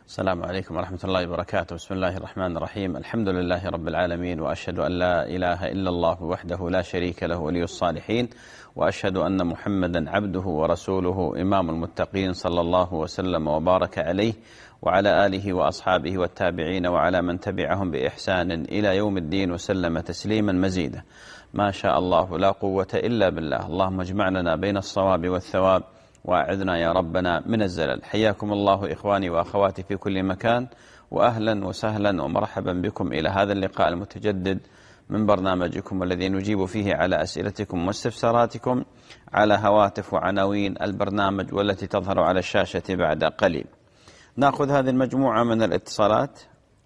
السلام عليكم ورحمة الله وبركاته. بسم الله الرحمن الرحيم. الحمد لله رب العالمين، وأشهد أن لا إله إلا الله وحده لا شريك له ولي الصالحين، وأشهد أن محمدا عبده ورسوله إمام المتقين، صلى الله وسلم وبارك عليه وعلى آله وأصحابه والتابعين وعلى من تبعهم بإحسان إلى يوم الدين، وسلم تسليما مزيدا. ما شاء الله لا قوة إلا بالله. اللهم اجمعنا بين الصواب والثواب، وأعذنا يا ربنا من الزلل. حياكم الله إخواني وأخواتي في كل مكان، وأهلا وسهلا ومرحبا بكم إلى هذا اللقاء المتجدد من برنامجكم الذي نجيب فيه على أسئلتكم واستفساراتكم على هواتف وعناوين البرنامج والتي تظهر على الشاشة بعد قليل. نأخذ هذه المجموعة من الاتصالات.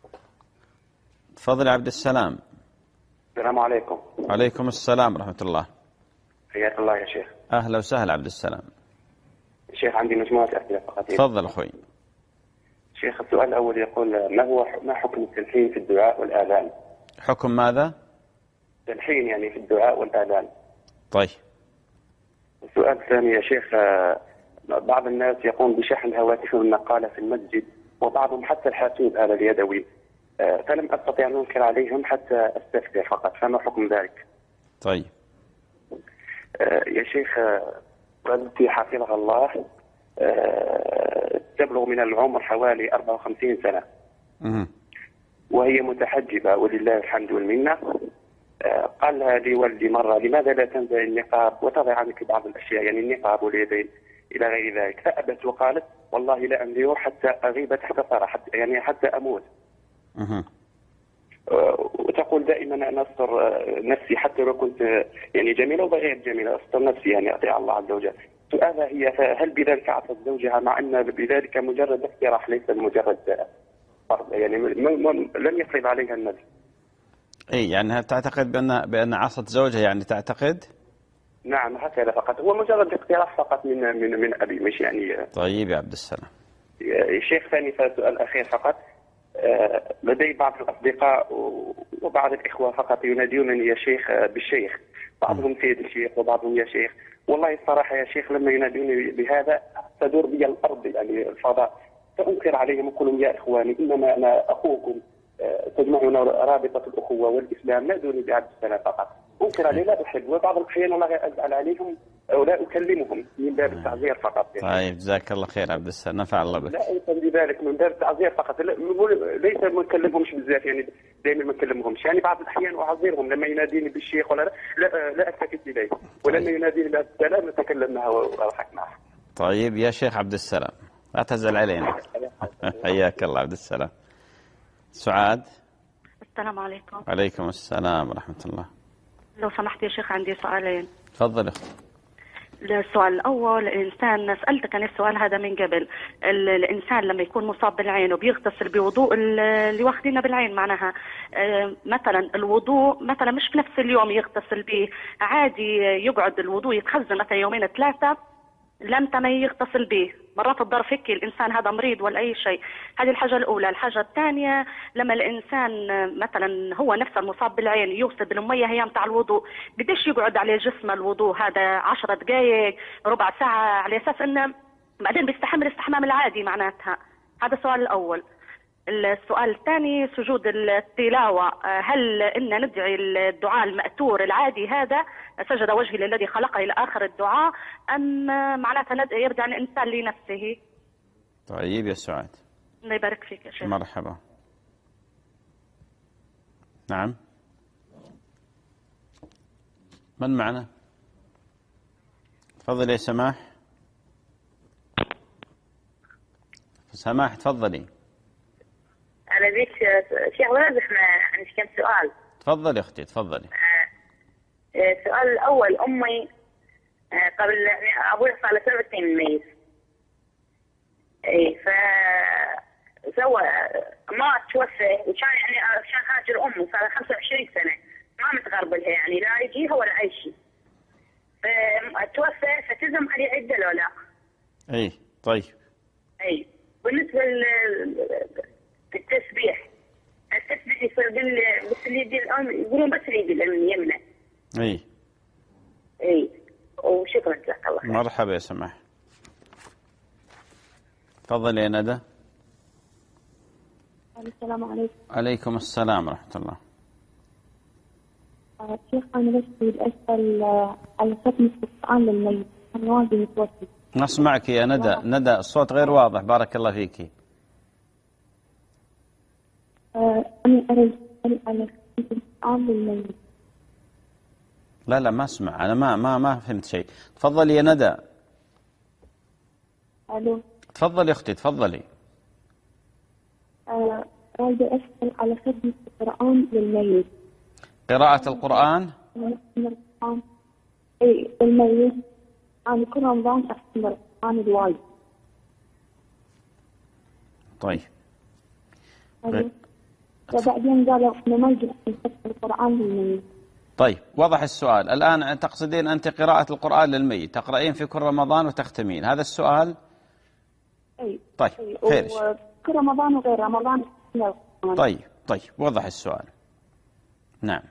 تفضل عبد السلام. السلام عليكم. وعليكم السلام ورحمة الله. حياك الله يا شيخ. أهلا وسهلا عبد السلام. شيخ عندي مجموعة أسئلة فقط. تفضل أخوي. شيخ السؤال الأول يقول ما حكم التلحين في الدعاء والآذان؟ حكم ماذا؟ التلحين يعني في الدعاء والآذان. طيب. السؤال الثاني يا شيخ، بعض الناس يقوم بشحن هواتفهم النقالة في المسجد، وبعضهم حتى الحاسوب هذا اليدوي، فلم أستطيع أن أنكر عليهم حتى أستفتي فقط، فما حكم ذلك؟ طيب. يا شيخ، والدتي حفظها الله تبلغ من العمر حوالي 54 سنة، وهي متحجبة ولله الحمد والمنة. قال لها لي والدي مرة: لماذا لا تنزع النقاب وتضع عنك بعض الأشياء، يعني النقاب واليدين إلى غير ذلك؟ فأبت وقالت: والله لا أمليه حتى أغيب تحت ثرى، حتى أموت. وتقول دائما أنا أستر نفسي حتى لو كنت يعني جميلة وغير جميلة، أستر نفسي يعني أطيع الله عز وجل. سؤالها هي: هل بذلك عصت زوجها، مع أن بذلك مجرد اقتراح ليس مجرد فرض، يعني لم يفرض عليها النبي؟ اي يعني هل تعتقد بأن عصت زوجها، يعني تعتقد؟ نعم هكذا فقط، هو مجرد اقتراح فقط من أبي، مش يعني. طيب يا عبد السلام. شيخ ثاني، سؤال أخير فقط. لدي بعض الأصدقاء وبعض الإخوة فقط ينادونني يا شيخ بالشيخ، بعضهم سيد الشيخ وبعضهم يا شيخ. والله الصراحة يا شيخ لما ينادوني بهذا تدور بي الأرض، يعني الفضاء، فأنكر عليهم أقول لهم: يا إخواني، إنما أنا أخوكم، تجمعنا رابطة الأخوة والإسلام، نادوني بعبد السلام فقط. أنكر عليه لا أحب، وبعض الأحيان والله أزعل عليهم أو لا أكلمهم من باب التعذير فقط. طيب جزاك الله خير عبد السلام، نفع الله بك. لا أنسى بذلك، من باب التعذير فقط، ليس ما نكلمهمش بزاف، يعني دائما ما نكلمهمش، يعني بعض الأحيان أعذرهم لما يناديني بالشيخ ولا لا ألتفت إليه، ولما يناديني بعبد السلام نتكلم معه وأضحك معه. طيب يا شيخ عبد السلام، لا تزعل علينا. حياك الله عبد السلام. سعاد. السلام عليكم. عليكم السلام ورحمة الله. لو سمحت يا شيخ عندي سؤالين. تفضل اختي. السؤال الأول، الإنسان سألتك عن السؤال هذا من قبل، الإنسان لما يكون مصاب بالعين وبيغتسل بوضوء اللي واخدينه بالعين، معناها مثلا الوضوء مثلا مش في نفس اليوم يغتسل به، عادي يقعد الوضوء يتخزن مثلا يومين ثلاثة لم ما يغتسل به، مرات الضر هيك الإنسان هذا مريض ولا أي شيء. هذه الحاجة الأولى. الحاجة الثانية، لما الإنسان مثلا هو نفسه المصاب بالعين يوصل بالمية هي متاع الوضوء، قديش يقعد عليه جسمه الوضوء هذا؟ 10 دقائق، ربع ساعة، على أساس إنه بعدين بيستحمل الاستحمام العادي معناتها؟ هذا السؤال الأول. السؤال الثاني، سجود التلاوة، هل إن ندعي الدعاء المأثور العادي هذا سجد وجهي للذي خلقه إلى آخر الدعاء، أم معناتها يرجع الإنسان لنفسه؟ طيب يا سعاد. الله يبارك فيك يا شيخ. مرحبا. نعم. من معنا؟ تفضل يا سماح. سماح تفضلي. أنا بيك شيخ واضح، عندي كم سؤال. تفضلي أختي تفضلي. السؤال الأول، أمي قبل يعني أبوي صار له 7 سنين ميت، إيه فسوى ما توفى، وكان يعني كان هاجر أمه صار 25 سنة ما متغربلها، يعني لا يجيها ولا أي شيء، فتوفى فتلزم عليه عدة لو لا؟ إيه طيب. إيه بالنسبة للتسبيح، التسبيح يصير بس اليد الأم، يقولون بس اليد اليمنى. اي وشكرا جزاك الله خير. مرحبا يا سماح. تفضل يا ندى. السلام عليكم. عليكم السلام ورحمة الله. شيخ أنا بس أريد أسأل على ختم القرآن للميت، أنا والدي متوفي. نسمعك يا ندى الصوت غير واضح، بارك الله فيك. أنا أريد أسأل على ختم القرآن للميت. لا ما أسمع، أنا ما فهمت شيء. تفضلي يا ندى. ألو. تفضلي يا أختي تفضلي. أريد أسأل على ختم القرآن للميت. قراءة القرآن؟ إي الميت. أنا كل رمضان أختم القرآن الوايد. طيب. وبعدين قالوا إنه ما يجوز ختم القرآن للميت. طيب وضح السؤال. الآن تقصدين أنت قراءة القرآن للميت، تقرأين في كل رمضان وتختمين، هذا السؤال؟ أي. طيب خير. وكل رمضان وغير رمضان. طيب وضح السؤال. نعم.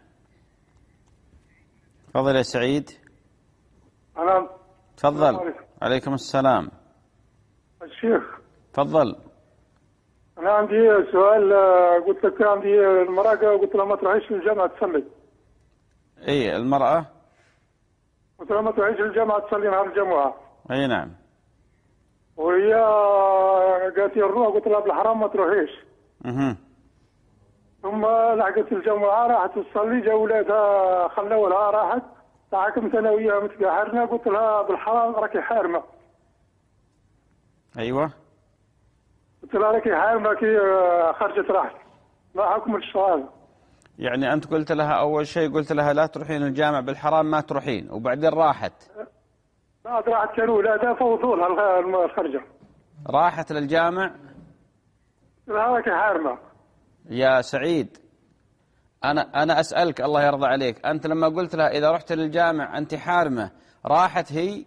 تفضل يا سعيد. أنا تفضل. عليكم السلام. الشيخ تفضل. أنا عندي سؤال. قلت لك عندي المرأة، قلت لها ما تروحيش للجامعة تصلي. إيه المرأة؟ قلت لها ما تروحيش للجامعة تصلي نهار الجمعة. أي نعم. وهي قالت لي نروح، قلت لها بالحرام ما تروحيش. ثم لحقت الجمعة راحت تصلي، جا ولادها خلوا لها راحت، حكمت أنا وياها متقاهرنا، قلت لها بالحرام راكي حارمة. أيوه. قلت لها راكي حارمة كي خرجت راحت. ما حكم السؤال؟ يعني أنت قلت لها أول شيء قلت لها لا تروحين الجامع بالحرام ما تروحين، وبعدين راحت. بعد راحت كانوا ولادها فوضوا لها الخرجة. راحت للجامع. قلت لها راكي حارمة. يا سعيد أنا أسألك الله يرضى عليك، أنت لما قلت لها إذا رحت للجامع أنت حارمة، راحت هي؟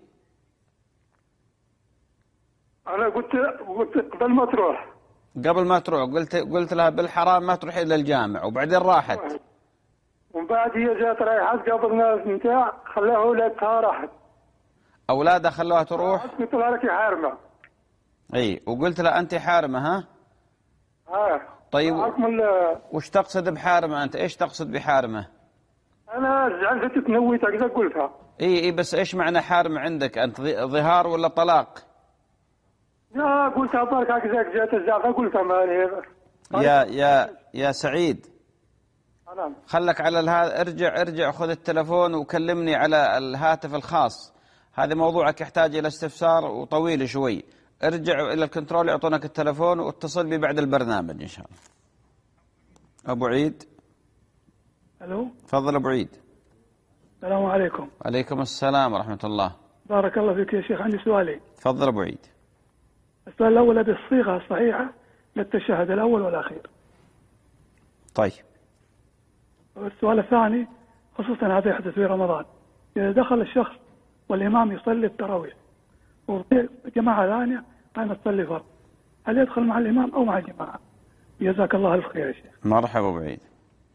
أنا قلت قبل ما تروح. قبل ما تروح قلت لها بالحرام ما تروح إلى الجامع، وبعدين راحت. ومن بعد هي جات رايحة قبل الناس نتاع خلاها أولادها راحت. أولادها خلوها تروح؟ قلت لها لك حارمة. أي وقلت لها أنت حارمة ها؟ طيب وش تقصد بحارمة أنت؟ إيش تقصد بحارمة؟ أنا زعلت تنويت هكذا قلتها. إي بس إيش معنى حارمة عندك أنت؟ ظهار ولا طلاق؟ لا قلتها برك هكذا جات الزعفة قلتها ما يا سعيد. نعم. خلك على ارجع خذ التلفون وكلمني على الهاتف الخاص. هذا موضوعك يحتاج إلى استفسار وطويل شوي. ارجع إلى الكنترول يعطونك التلفون واتصل بي بعد البرنامج إن شاء الله. أبو عيد. ألو. تفضل أبو عيد. السلام عليكم. عليكم السلام ورحمة الله. بارك الله فيك يا شيخ. عندي سؤالين. تفضل أبو عيد. السؤال الأول بالصيغة الصحيحة للتشهد الأول والأخير. طيب. والسؤال الثاني خصوصا هذا يحدث في رمضان، إذا دخل الشخص والإمام يصلي التراويح وفي جماعة ثانية ما تصلي فرض، هل يدخل مع الإمام أو مع الجماعة؟ جزاك الله ألف خير يا شيخ. مرحبا أبو عيد.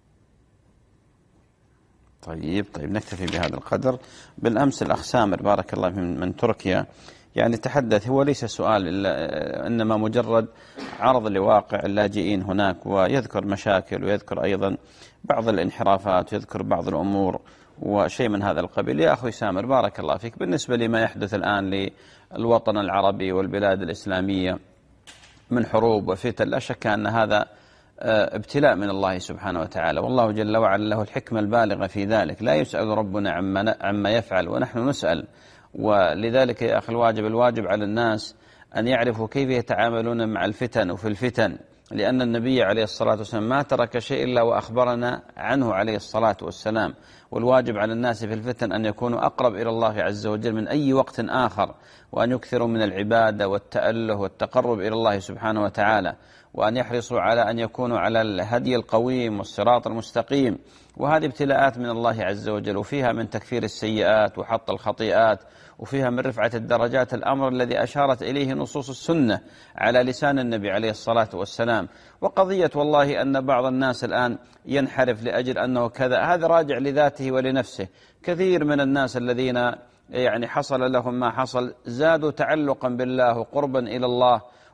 طيب نكتفي بهذا القدر. بالأمس الأخ سامر بارك الله من تركيا يعني تحدث، هو ليس سؤال إنما مجرد عرض لواقع اللاجئين هناك، ويذكر مشاكل ويذكر أيضا بعض الانحرافات ويذكر بعض الأمور وشيء من هذا القبيل. يا أخوي سامر بارك الله فيك، بالنسبة لما يحدث الآن للوطن العربي والبلاد الإسلامية من حروب وفتن، لا شك أن هذا ابتلاء من الله سبحانه وتعالى، والله جل وعلا له الحكمة البالغة في ذلك. لا يسأل ربنا عما يفعل ونحن نسأل. ولذلك يا أخي الواجب على الناس أن يعرفوا كيف يتعاملون مع الفتن وفي الفتن، لأن النبي عليه الصلاة والسلام ما ترك شيء إلا وأخبرنا عنه عليه الصلاة والسلام. والواجب على الناس في الفتن أن يكونوا أقرب إلى الله عز وجل من أي وقت آخر، وأن يكثروا من العبادة والتأله والتقرب إلى الله سبحانه وتعالى، وأن يحرصوا على أن يكونوا على الهدي القويم والصراط المستقيم. وهذه ابتلاءات من الله عز وجل، وفيها من تكفير السيئات وحط الخطيئات، وفيها من رفعة الدرجات، الأمر الذي أشارت إليه نصوص السنة على لسان النبي عليه الصلاة والسلام. وقضية والله أن بعض الناس الآن ينحرف لأجل أنه كذا، هذا راجع لذاته ولنفسه. كثير من الناس الذين يعني حصل لهم ما حصل زادوا تعلقا بالله وقربا إلى الله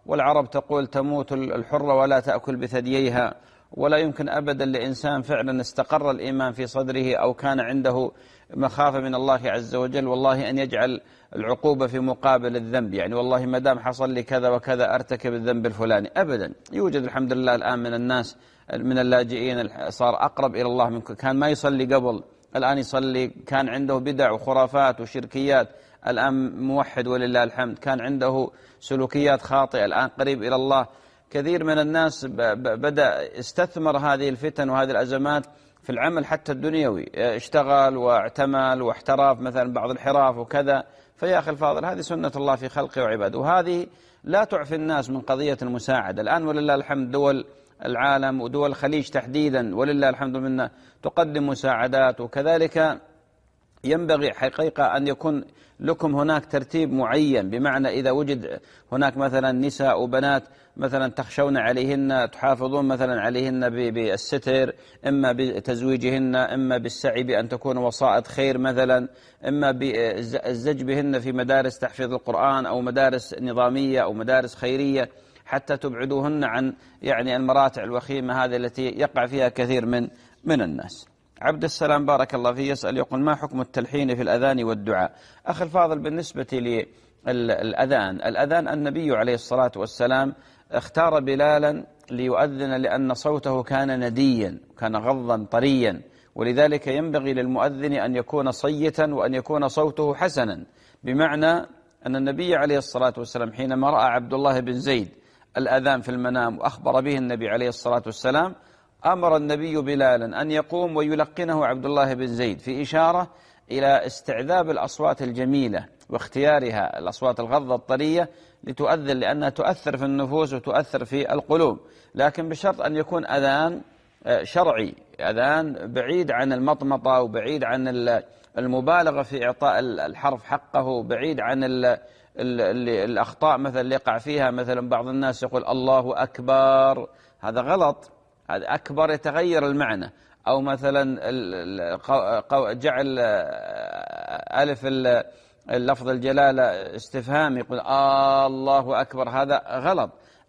والعرب تقول تموت الحرة ولا تأكل بثدييها، ولا يمكن أبدا لإنسان فعلا استقر الإيمان في صدره أو كان عنده مخافة من الله عز وجل والله أن يجعل العقوبة في مقابل الذنب، يعني والله ما دام حصل لي كذا وكذا أرتكب الذنب الفلاني أبدا. يوجد الحمد لله الآن من الناس من اللاجئين صار أقرب إلى الله من كان ما يصلي قبل، الآن يصلي، كان عنده بدع وخرافات وشركيات الآن موحد ولله الحمد، كان عنده سلوكيات خاطئة الآن قريب إلى الله. كثير من الناس بدأ استثمر هذه الفتن وهذه الأزمات في العمل حتى الدنيوي، اشتغل واعتمل واحترف مثلا بعض الحراف وكذا. فيا أخي الفاضل هذه سنة الله في خلقه وعباده، وهذه لا تعفي الناس من قضية المساعدة. الآن ولله الحمد دول العالم ودول الخليج تحديدا ولله الحمد منا تقدم مساعدات، وكذلك ينبغي حقيقة أن يكون لكم هناك ترتيب معين، بمعنى إذا وجد هناك مثلا نساء وبنات مثلا تخشون عليهن تحافظون مثلا عليهن بالستر، إما بتزويجهن، إما بالسعي بأن تكون وسائط خير مثلا، إما بالزج بهن في مدارس تحفيظ القرآن أو مدارس نظامية أو مدارس خيرية، حتى تبعدوهن عن يعني المراتع الوخيمة هذه التي يقع فيها كثير من الناس. عبد السلام بارك الله فيه يسأل يقول ما حكم التلحين في الأذان والدعاء؟ أخي الفاضل بالنسبة الأذان النبي عليه الصلاة والسلام اختار بلالا ليؤذن لأن صوته كان نديا، كان غضا طريا، ولذلك ينبغي للمؤذن أن يكون صيتا وأن يكون صوته حسنا، بمعنى أن النبي عليه الصلاة والسلام حينما رأى عبد الله بن زيد الأذان في المنام وأخبر به النبي عليه الصلاة والسلام، أمر النبي بلالا أن يقوم ويلقنه عبد الله بن زيد، في إشارة إلى استعذاب الأصوات الجميلة واختيارها الأصوات الغضة الطرية لتؤذن، لأنها تؤثر في النفوس وتؤثر في القلوب، لكن بشرط أن يكون أذان شرعي، أذان بعيد عن المطمطة وبعيد عن المبالغة في إعطاء الحرف حقه، بعيد عن الأخطاء مثلا اللي يقع فيها. مثلا بعض الناس يقول الله أكبر، هذا غلط، هذا أكبر يتغير المعنى، أو مثلا جعل ألف اللفظ الجلالة استفهام يقول الله أكبر، هذا غلط.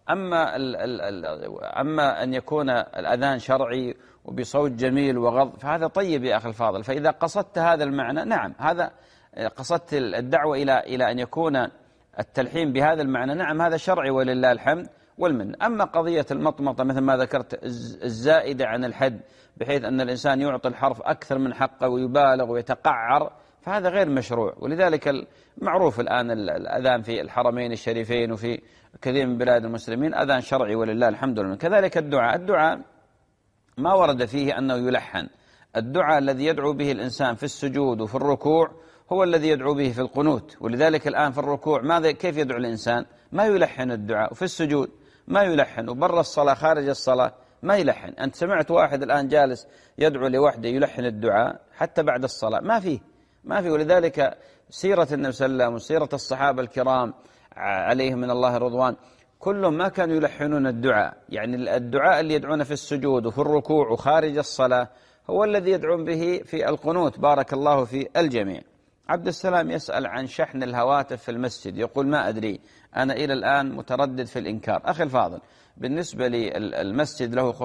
أما أن يكون الأذان شرعي وبصوت جميل وغض فهذا طيب يا أخي الفاضل. فإذا قصدت هذا المعنى نعم، هذا قصدت الدعوة إلى أن يكون التلحين بهذا المعنى، نعم هذا شرعي ولله الحمد والمن. أما قضية المطمطة مثل ما ذكرت الزائدة عن الحد، بحيث أن الإنسان يعطي الحرف أكثر من حقه ويبالغ ويتقعر، فهذا غير مشروع. ولذلك معروف الآن الأذان في الحرمين الشريفين وفي كثير من بلاد المسلمين أذان شرعي ولله الحمد والمن. كذلك الدعاء ما ورد فيه أنه يلحن. الدعاء الذي يدعو به الإنسان في السجود وفي الركوع هو الذي يدعو به في القنوت. ولذلك الآن في الركوع كيف يدعو الإنسان؟ ما يلحن الدعاء، وفي السجود ما يلحن، وبر الصلاة خارج الصلاة ما يلحن. أنت سمعت واحد الآن جالس يدعو لوحده يلحن الدعاء حتى بعد الصلاة؟ ما فيه. ولذلك سيرة النبي صلى الله عليه وسلم وسيرة الصحابة الكرام عليهم من الله الرضوان كلهم ما كانوا يلحنون الدعاء. يعني الدعاء اللي يدعون في السجود وفي الركوع وخارج الصلاة هو الذي يدعون به في القنوت. بارك الله في الجميع. عبد السلام يسأل عن شحن الهواتف في المسجد، يقول ما أدري، أنا إلى الآن متردد في الإنكار. أخي الفاضل بالنسبة للمسجد له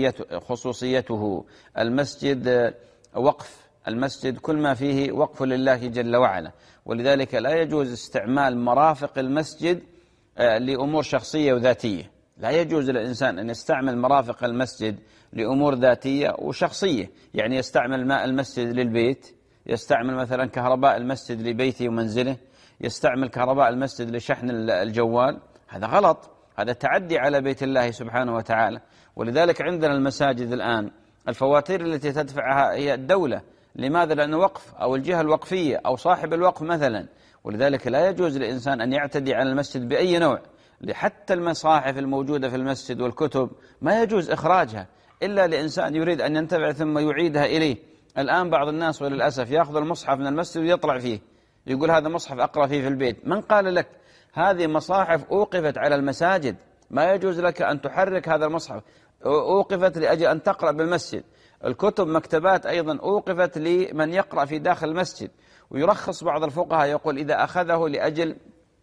خصوصيته، المسجد وقف، المسجد كل ما فيه وقف لله جل وعلا، ولذلك لا يجوز استعمال مرافق المسجد لأمور شخصية وذاتية. لا يجوز للإنسان أن يستعمل مرافق المسجد لأمور ذاتية وشخصية، يعني يستعمل ماء المسجد للبيت، يستعمل مثلا كهرباء المسجد لبيته ومنزله، يستعمل كهرباء المسجد لشحن الجوال، هذا غلط، هذا تعدي على بيت الله سبحانه وتعالى. ولذلك عندنا المساجد الآن الفواتير التي تدفعها هي الدولة. لماذا؟ لأنه وقف أو الجهة الوقفية أو صاحب الوقف مثلا. ولذلك لا يجوز للإنسان أن يعتدي على المسجد بأي نوع. حتى المصاحف الموجودة في المسجد والكتب ما يجوز إخراجها إلا لإنسان يريد أن ينتفع ثم يعيدها إليه. الآن بعض الناس وللأسف يأخذ المصحف من المسجد ويطلع فيه، يقول هذا مصحف أقرأ فيه في البيت. من قال لك؟ هذه مصاحف أوقفت على المساجد، ما يجوز لك أن تحرك هذا المصحف، أوقفت لأجل أن تقرأ بالمسجد. الكتب مكتبات أيضا أوقفت لمن يقرأ في داخل المسجد. ويرخص بعض الفقهاء يقول إذا أخذه لأجل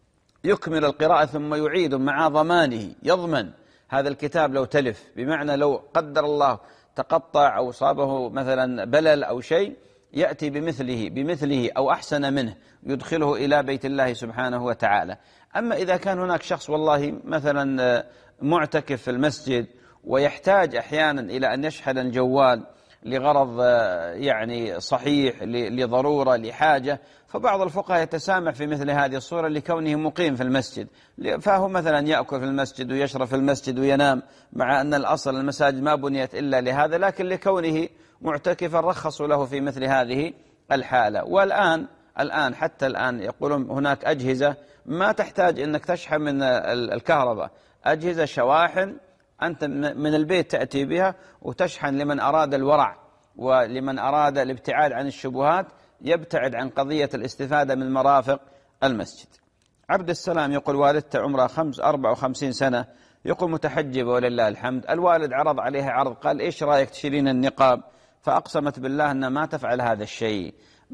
يكمل القراءة ثم يعيد مع ضمانه، يضمن هذا الكتاب لو تلف، بمعنى لو قدر الله تقطع أو صابه مثلا بلل أو شيء يأتي بمثله أو أحسن منه يدخله إلى بيت الله سبحانه وتعالى. أما إذا كان هناك شخص والله مثلا معتكف في المسجد ويحتاج أحيانا إلى أن يشحن الجوال لغرض يعني صحيح، لضرورة، لحاجة، فبعض الفقهاء يتسامح في مثل هذه الصورة لكونه مقيم في المسجد، فهو مثلا يأكل في المسجد ويشرب في المسجد وينام، مع أن الأصل المساجد ما بنيت إلا لهذا، لكن لكونه معتكفا رخصوا له في مثل هذه الحالة. والآن حتى الآن يقولون هناك أجهزة ما تحتاج أنك تشحن من الكهرباء، أجهزة شواحن أنت من البيت تأتي بها وتشحن لمن أراد الورع ولمن أراد الابتعاد عن الشبهات، يبتعد عن قضية الاستفادة من مرافق المسجد. عبد السلام يقول والدته عمرها 54 سنة، يقول متحجبة ولله الحمد، الوالد عرض عليها عرض، قال إيش رأيك تشيلين النقاب؟ فأقسمت بالله أنها ما تفعل هذا الشيء.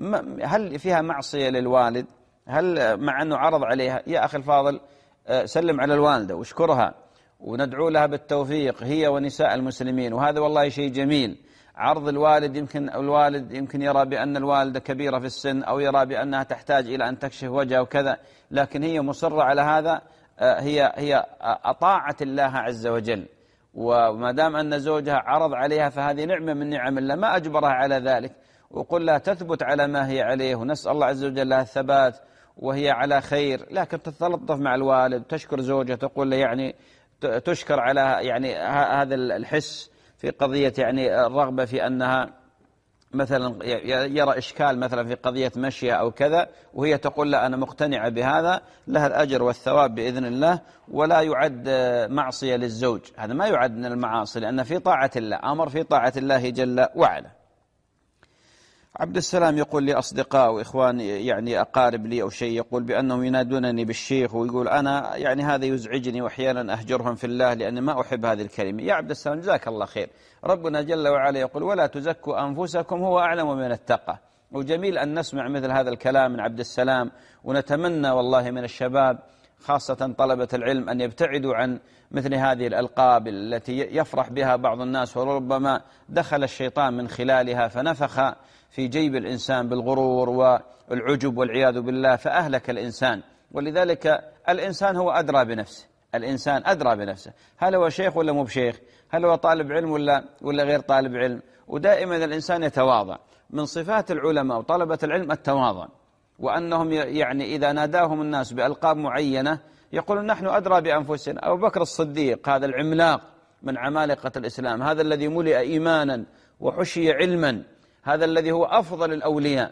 هل فيها معصية للوالد؟ هل مع أنه عرض عليها؟ يا أخي الفاضل سلم على الوالدة واشكرها وندعو لها بالتوفيق هي ونساء المسلمين، وهذا والله شيء جميل. عرض الوالد يمكن يرى بأن الوالدة كبيرة في السن، أو يرى بأنها تحتاج إلى أن تكشف وجهها وكذا، لكن هي مصرة على هذا، هي أطاعت الله عز وجل، وما دام أن زوجها عرض عليها فهذه نعمة من نعم الله، ما أجبرها على ذلك، وقل لها تثبت على ما هي عليه، ونسأل الله عز وجل لها الثبات وهي على خير، لكن تتلطف مع الوالد، تشكر زوجها، تقول له يعني تشكر على يعني هذا الحس في قضية يعني الرغبة في أنها مثلا يرى إشكال مثلا في قضية مشيها أو كذا، وهي تقول لا أنا مقتنعة بهذا، لها الأجر والثواب بإذن الله، ولا يعد معصية للزوج، هذا ما يعد من المعاصي، لأن في طاعة الله، أمر في طاعة الله جل وعلا. عبد السلام يقول لي أصدقاء وإخوان يعني أقارب لي أو شيء، يقول بأنهم ينادونني بالشيخ، ويقول أنا يعني هذا يزعجني وأحيانا أهجرهم في الله لأني ما أحب هذه الكلمة. يا عبد السلام جزاك الله خير، ربنا جل وعلا يقول ولا تزكوا أنفسكم هو أعلم من اتقى، وجميل أن نسمع مثل هذا الكلام من عبد السلام، ونتمنى والله من الشباب خاصة طلبة العلم أن يبتعدوا عن مثل هذه الألقاب التي يفرح بها بعض الناس، وربما دخل الشيطان من خلالها فنفخ في جيب الإنسان بالغرور والعجب والعياذ بالله فأهلك الإنسان. ولذلك الإنسان هو أدرى بنفسه، الإنسان أدرى بنفسه، هل هو شيخ ولا مو بشيخ، هل هو طالب علم ولا غير طالب علم. ودائما الإنسان يتواضع، من صفات العلماء وطلبة العلم التواضع، وأنهم يعني إذا ناداهم الناس بألقاب معينة يقولون نحن أدرى بأنفسنا. أبو بكر الصديق هذا العملاق من عمالقة الإسلام، هذا الذي ملئ إيمانا وحشي علما، هذا الذي هو أفضل الأولياء،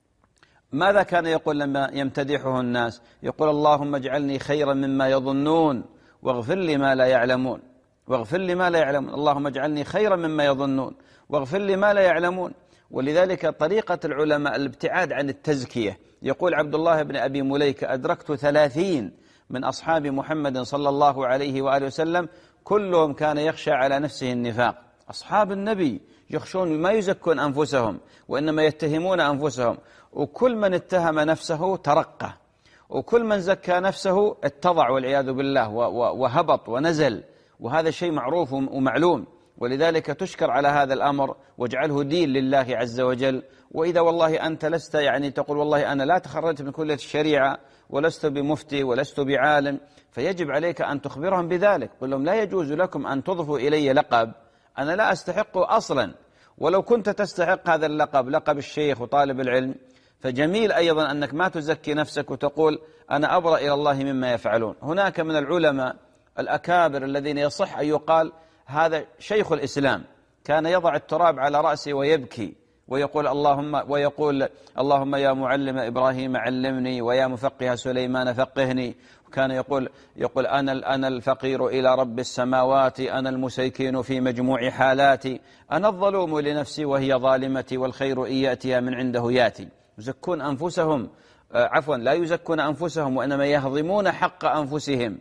ماذا كان يقول لما يمتدحه الناس؟ يقول اللهم اجعلني خيرا مما يظنون واغفر لي ما لا يعلمون، واغفر لي ما لا يعلمون، اللهم اجعلني خيرا مما يظنون واغفر لي ما لا يعلمون. ولذلك طريقة العلماء الابتعاد عن التزكية. يقول عبد الله بن أبي مليكة أدركت 30 من أصحاب محمد صلى الله عليه وآله وسلم كلهم كان يخشى على نفسه النفاق. أصحاب النبي يخشون ما يزكون أنفسهم وإنما يتهمون أنفسهم، وكل من اتهم نفسه ترقى، وكل من زكى نفسه اتضع والعياذ بالله وهبط ونزل، وهذا شيء معروف ومعلوم. ولذلك تشكر على هذا الأمر واجعله دين لله عز وجل. وإذا والله أنت لست يعني تقول والله أنا لا تخرجت من كلية الشريعة ولست بمفتي ولست بعالم، فيجب عليك أن تخبرهم بذلك، قل لهم لا يجوز لكم أن تضفوا إلي لقب أنا لا أستحقه أصلا، ولو كنت تستحق هذا اللقب، لقب الشيخ وطالب العلم، فجميل أيضا أنك ما تزكي نفسك وتقول أنا أبرأ إلى الله مما يفعلون. هناك من العلماء الأكابر الذين يصح أن يقال هذا شيخ الإسلام، كان يضع التراب على رأسه ويبكي ويقول اللهم يا معلم إبراهيم علمني ويا مفقه سليمان فقهني. وكان يقول أنا الفقير إلى رب السماوات، أنا المسيكين في مجموع حالاتي، أنا الظلوم لنفسي وهي ظالمتي، والخير إن يأتي من عنده يأتي. يزكون أنفسهم، لا يزكون أنفسهم وإنما يهضمون حق أنفسهم،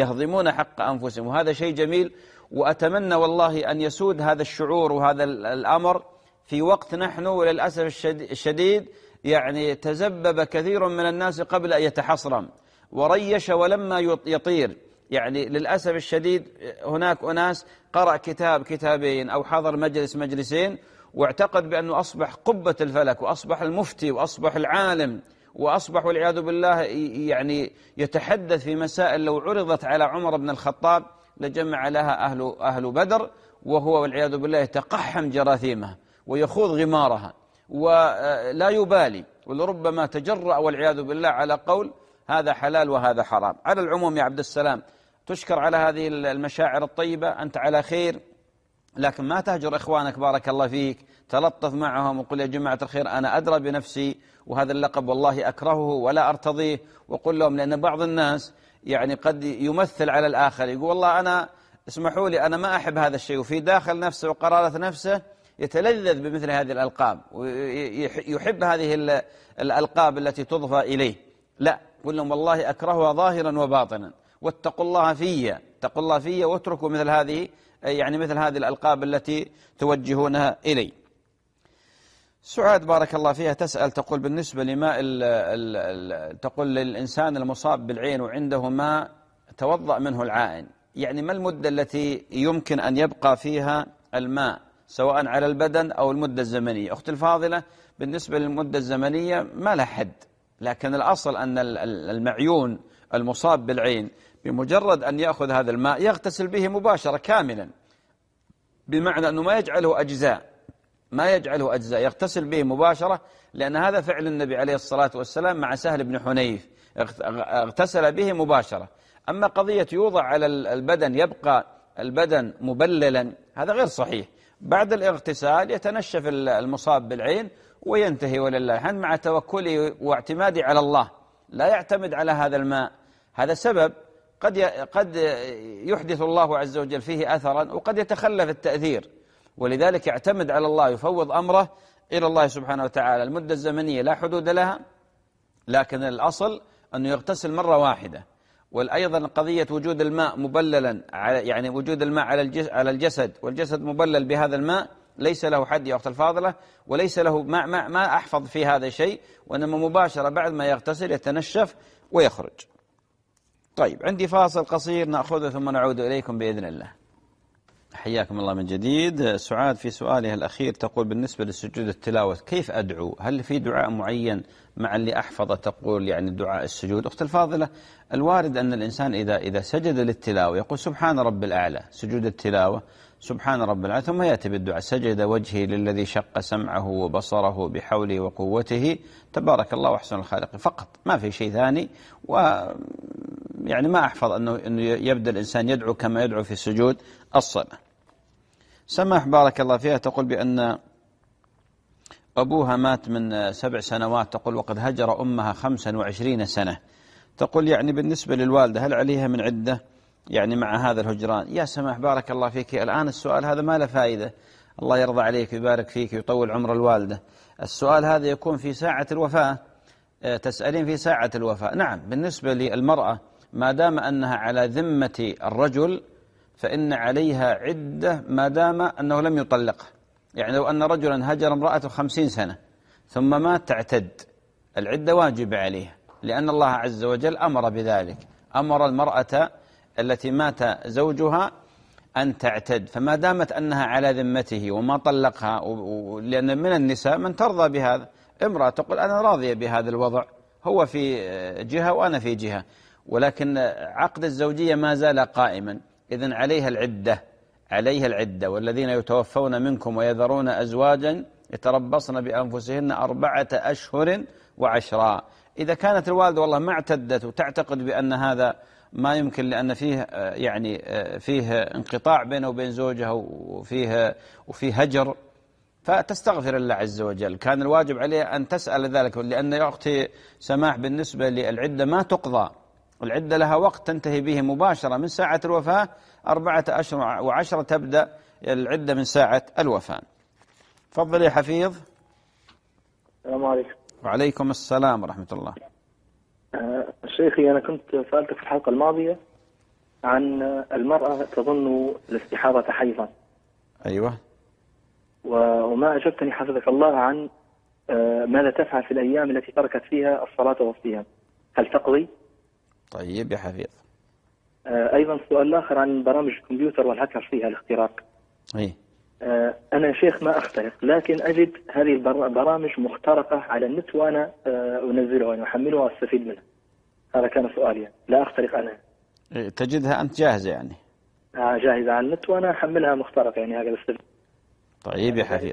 وهذا شيء جميل. وأتمنى والله أن يسود هذا الشعور وهذا الأمر في وقت نحن وللأسف الشديد يعني تزبب كثير من الناس قبل أن يتحصرم. وريش ولما يطير. يعني للأسف الشديد هناك أناس قرأ كتاب كتابين أو حضر مجلس مجلسين واعتقد بأنه أصبح قبة الفلك وأصبح المفتي وأصبح العالم، وأصبح والعياذ بالله يعني يتحدث في مسائل لو عرضت على عمر بن الخطاب لجمع لها أهل بدر، وهو والعياذ بالله يتقحم جراثيمها ويخوض غمارها ولا يبالي، ولربما تجرأ والعياذ بالله على قول هذا حلال وهذا حرام. على العموم يا عبد السلام تشكر على هذه المشاعر الطيبة، أنت على خير، لكن ما تهجر إخوانك بارك الله فيك، تلطف معهم وقل يا جماعة الخير أنا أدرى بنفسي وهذا اللقب والله أكرهه ولا أرتضيه، وقل لهم، لأن بعض الناس يعني قد يمثل على الآخر يقول والله أنا اسمحوا لي أنا ما أحب هذا الشيء، وفي داخل نفسه وقرارة نفسه يتلذذ بمثل هذه الألقاب ويحب هذه الألقاب التي تضفى إليه. لا، قل لهم والله أكرهها ظاهرا وباطنا، واتقوا الله في، اتقوا الله في واتركوا مثل هذه مثل هذه الألقاب التي توجهونها إلي. سعاد بارك الله فيها تسأل تقول بالنسبة لماء تقول للإنسان المصاب بالعين وعنده ماء توضأ منه العائن، يعني ما المدة التي يمكن أن يبقى فيها الماء سواء على البدن أو المدة الزمنية؟ أختي الفاضلة بالنسبة للمدة الزمنية ما لها حد، لكن الأصل أن المعيون المصاب بالعين بمجرد أن يأخذ هذا الماء يغتسل به مباشرة كاملا، بمعنى أنه ما يجعله أجزاء، يغتسل به مباشرة، لأن هذا فعل النبي عليه الصلاة والسلام مع سهل بن حنيف، اغتسل به مباشرة. أما قضية يوضع على البدن يبقى البدن مبللا هذا غير صحيح، بعد الاغتسال يتنشف المصاب بالعين وينتهي ولله الحمد، مع توكله واعتمادي على الله، لا يعتمد على هذا الماء. هذا سبب قد يحدث الله عز وجل فيه أثرا وقد يتخلف التأثير، ولذلك يعتمد على الله، يفوض أمره إلى الله سبحانه وتعالى. المدة الزمنية لا حدود لها، لكن الأصل أنه يغتسل مرة واحدة. وأيضا قضية وجود الماء مبللا، يعني وجود الماء على الجسد والجسد مبلل بهذا الماء ليس له حد يا أخت الفاضلة، وليس له ما أحفظ في هذا شيء، وإنما مباشرة بعد ما يغتسل يتنشف ويخرج. طيب عندي فاصل قصير نأخذه ثم نعود إليكم بإذن الله. حياكم الله من جديد. سعاد في سؤالها الأخير تقول بالنسبة لسجود التلاوة كيف أدعو؟ هل في دعاء معين مع اللي أحفظه تقول يعني دعاء السجود؟ أخت الفاضلة الوارد أن الإنسان إذا سجد للتلاوة يقول سبحان رب الأعلى، سجود التلاوة سبحان رب الأعلى، ثم يأتي بالدعاء سجد وجهي للذي شق سمعه وبصره بحوله وقوته تبارك الله أحسن الخالق، فقط ما في شيء ثاني. ويعني ما أحفظ أنه يبدأ الإنسان يدعو كما يدعو في سجود الصلاة. سماح بارك الله فيها تقول بأن أبوها مات من 7 سنوات، تقول وقد هجر أمها 25 سنة. تقول يعني بالنسبة للوالدة هل عليها من عدة يعني مع هذا الهجران؟ يا سماح بارك الله فيك، الآن السؤال هذا ما له فائدة، الله يرضى عليك ويبارك فيك ويطول عمر الوالدة. السؤال هذا يكون في ساعة الوفاة، تسألين في ساعة الوفاة. نعم بالنسبة للمرأة ما دام أنها على ذمة الرجل فإن عليها عدة ما دام أنه لم يطلقها. يعني لو أن رجلا هجر امرأته 50 سنة ثم مات تعتد، العدة واجب عليها، لأن الله عز وجل أمر بذلك، أمر المرأة التي مات زوجها أن تعتد. فما دامت أنها على ذمته وما طلقها، لأن من النساء من ترضى بهذا، امرأة تقول أنا راضية بهذا الوضع، هو في جهة وأنا في جهة، ولكن عقد الزوجية ما زال قائما، إذن عليها العدة. والذين يتوفون منكم ويذرون أزواجا يتربصن بأنفسهن 4 أشهر و10. إذا كانت الوالدة والله ما اعتدت وتعتقد بأن هذا ما يمكن لأن فيه فيه انقطاع بينه وبين زوجها وفيه هجر، فتستغفر الله عز وجل. كان الواجب عليها أن تسأل ذلك، لأن يا أختي سماح بالنسبة للعدة ما تقضى، العدة لها وقت تنتهي به مباشرة من ساعة الوفاة، 4 أشهر و10 تبدأ العدة من ساعة الوفاة. تفضل يا حفيظ. السلام عليكم. وعليكم السلام ورحمة الله. شيخي أنا كنت سألتك في الحلقة الماضية عن المرأة تظن الاستحاضة حيضا. أيوة. وما أجبتني حفظك الله عن ماذا تفعل في الأيام التي تركت فيها الصلاة والصيام، هل تقضي؟ طيب يا حفيظ. أيضا السؤال الآخر عن برامج الكمبيوتر والهكر فيها الاختراق. إيه. أنا يا شيخ ما أخترق، لكن أجد هذه البرامج مخترقة على النت وأنا أنزلها وأحملها وأستفيد منها. هذا كان سؤالي يعني. لا أخترق أنا. إيه، تجدها أنت جاهزة يعني؟ جاهزة على النت وأنا أحملها مخترقة يعني هكذا أستفيد. طيب يا حفيظ.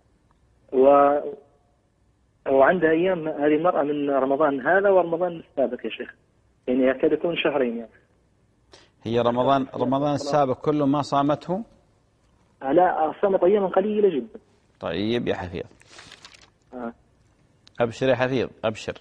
وعندها أيام هذه المرأة من رمضان هذا ورمضان السابق يا شيخ، يعني يكاد يكون شهرين يعني. هي رمضان السابق كله ما صامته؟ لا، صامت أياما قليلة جدا. طيب يا حفيظ. أبشر يا حفيظ، أبشر.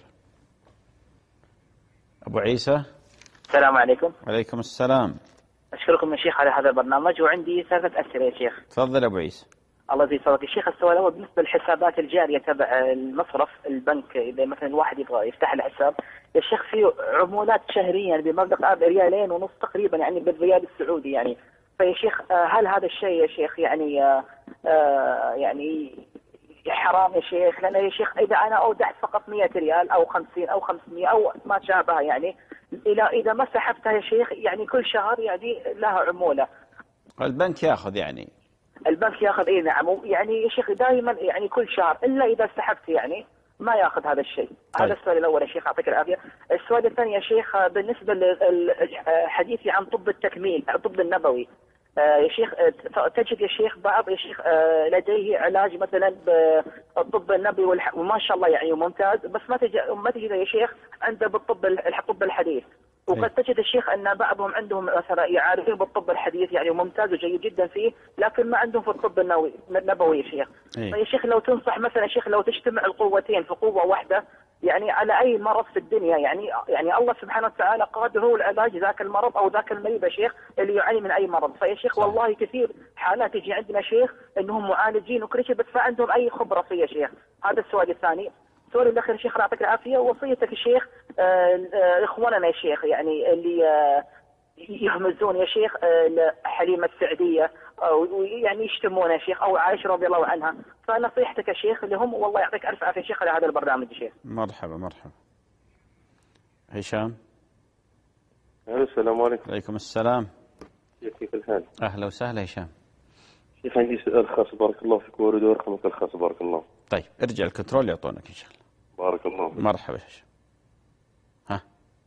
أبو عيسى. السلام عليكم. وعليكم السلام. أشكركم يا شيخ على هذا البرنامج، وعندي 3 أسئلة يا شيخ. تفضل أبو عيسى. الله يزيد فضلك يا شيخ. السؤال الأول بالنسبة للحسابات الجارية تبع المصرف البنك، إذا مثلا الواحد يبغى يفتح الحساب يا شيخ في عمولات شهريا بمبلغ 2.5 تقريبا يعني بالريال السعودي يعني. فيا شيخ هل هذا الشيء يا شيخ يعني يعني حرام يا شيخ؟ لأن يا شيخ إذا أنا أودعت فقط 100 ريال أو 50 أو 500 أو ما شابه يعني، إذا ما سحبتها يا شيخ يعني كل شهر يعني لها عمولة. البنك ياخذ يعني؟ البنك ياخذ اي نعم، يعني يا شيخ دائما يعني كل شهر الا اذا سحبت يعني ما ياخذ هذا الشيء. طيب. هذا السؤال الاول يا شيخ يعطيك العافيه. السؤال الثاني يا شيخ بالنسبه لحديثي عن طب التكميل، الطب النبوي يا شيخ، تجد يا شيخ بعض يا شيخ لديه علاج مثلا بالطب النبوي وما شاء الله يعني ممتاز، بس ما تجد يا شيخ عنده بالطب الحديث. وقد تجد الشيخ ان بعضهم عندهم مثلا يعرفون بالطب الحديث يعني ممتاز وجيد جدا فيه، لكن ما عندهم في الطب النبوي يا شيخ. فيا شيخ لو تنصح مثلا يا شيخ لو تجتمع القوتين في قوه واحده يعني على اي مرض في الدنيا يعني الله سبحانه وتعالى قادر هو العلاج ذاك المرض او ذاك المريض يا شيخ اللي يعاني من اي مرض. فيا شيخ والله كثير حالات تجي عندنا شيخ انهم معالجين وكل شيء بس ما عندهم اي خبره فيه يا شيخ. هذا السؤال الثاني. السؤال الاخير شيخ يعطيك العافيه، وصيتك يا شيخ اخواننا يا شيخ يعني اللي يهمزون يا شيخ حليمه السعديه ويعني يشتمون يا شيخ او عائشه رضي الله عنها، فنصيحتك يا شيخ لهم والله يعطيك الف عافيه شيخ على هذا البرنامج يا شيخ. مرحبا مرحبا. هشام. السلام عليكم. وعليكم السلام. كيف الحال؟ اهلا وسهلا هشام. شيخ عندي سؤال خاص بارك الله فيك، واريد رقمك الخاص بارك الله. طيب ارجع الكنترول يعطونك ان شاء الله. بارك الله فيك. مرحبا هشام. ها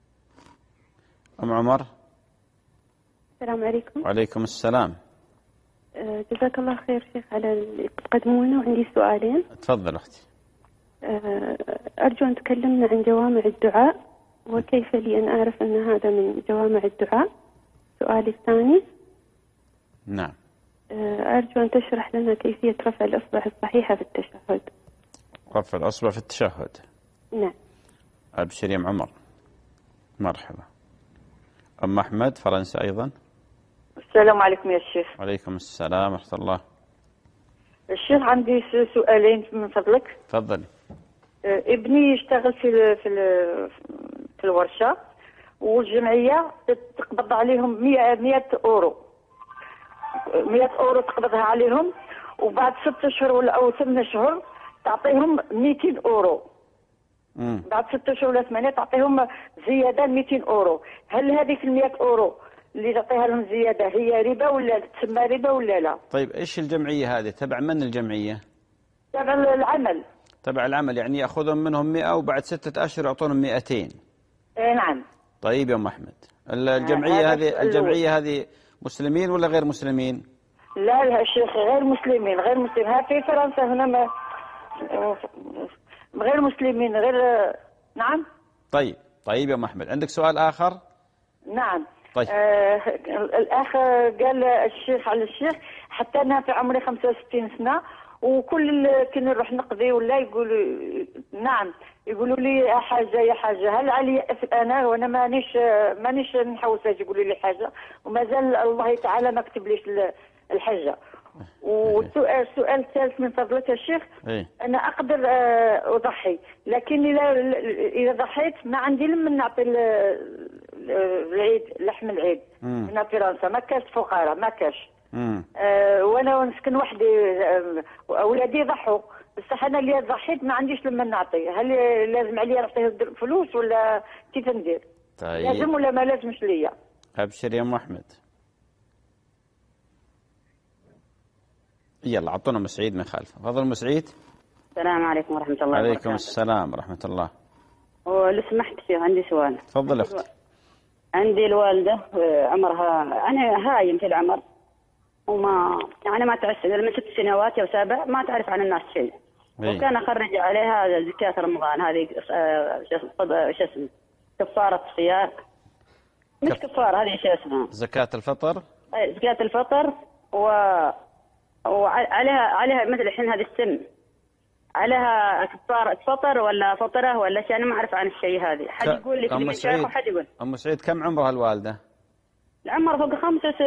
ام عمر. السلام عليكم. وعليكم السلام. جزاك الله خير شيخ على اللي تقدمونه، وعندي سؤالين. تفضل اختي. أرجو أن تكلمنا عن جوامع الدعاء وكيف لي أن أعرف أن هذا من جوامع الدعاء. سؤالي الثاني. نعم. أرجو أن تشرح لنا كيفية رفع الإصبع الصحيحة في التشهد. رفع الأصبع في التشهد. نعم. أبشر يا أم عمر. مرحبا. أم أحمد فرنسا أيضا. السلام عليكم يا شيخ. وعليكم السلام ورحمة الله. الشيخ عندي سؤالين من فضلك. تفضلي. ابني يشتغل في الورشة، والجمعية تقبض عليهم 100 أورو. 100 أورو تقبضها عليهم، وبعد 6 أشهر أو 8 أشهر تعطيهم 200 أورو. بعد 6 أشهر ولا 8 تعطيهم زيادة 200 أورو. هل هذه 100 أورو اللي تعطيها لهم زيادة هي ربا ولا تسمى ربا ولا لا؟ طيب ايش الجمعية هذه؟ تبع من الجمعية؟ تبع العمل. تبع العمل، يعني ياخذون منهم 100 وبعد 6 أشهر يعطونهم 200. نعم. طيب يا أم أحمد، الجمعية هذه مسلمين ولا غير مسلمين؟ لا يا شيخ غير مسلمين. ها في فرنسا هنا ما غير مسلمين غير. نعم. طيب يا أم أحمد، عندك سؤال آخر؟ نعم. طيب. الأخ قال الشيخ على الشيخ حتى أنا في عمري 65 سنة، وكل كي نروح نقضي ولا يقولوا لي يا حاجة هل علي أنا وأنا مانيش نحوساش يقولوا لي حاجة، ومازال الله تعالى ما كتبليش الحاجة. والسؤال الثالث من فضلك يا شيخ، أنا أقدر أضحي، لكن إذا ضحيت ما عندي لمن نعطي العيد لحم العيد من فرنسا، ما كاش فقراء ما كاش. وانا نسكن وحدي، اولادي ضحوا، بصح انا اللي ضحيت ما عنديش لما نعطي. هل لازم عليا نعطيه فلوس ولا كيف ندير؟ طيب. لازم ولا ما لازمش ليا؟ أبشر يا أم أحمد. يلا أعطونا أم سعيد من خلفه. تفضل أم سعيد. السلام عليكم ورحمة الله وبركاته. عليكم السلام ورحمة الله. ولو سمحت شيخ عندي سؤال. تفضل أختي. عندي الوالدة عمرها أنا هايم في العمر، وما يعني ما تعرف من 6 سنوات أو 7 ما تعرف عن الناس شيء. وكان أخرج عليها زكاة رمضان هذه شو اسمه كفارة صيام، مش كفارة هذه شو اسمها زكاة الفطر. زكاة الفطر وعليها مثل الحين هذه السن عليها كفارة فطر ولا فطرة ولا شيء، أنا ما أعرف عن الشيء هذه. حد يقول لي أم سعيد. وحد يقول. أم سعيد كم عمرها الوالدة؟ العمر فوق